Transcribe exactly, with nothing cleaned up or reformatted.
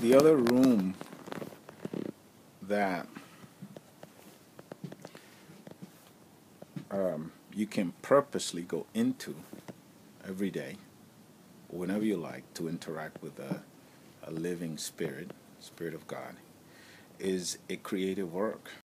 the other room that um, you can purposely go into every day, whenever you like, to interact with a, a living spirit, Spirit of God, is a creative work.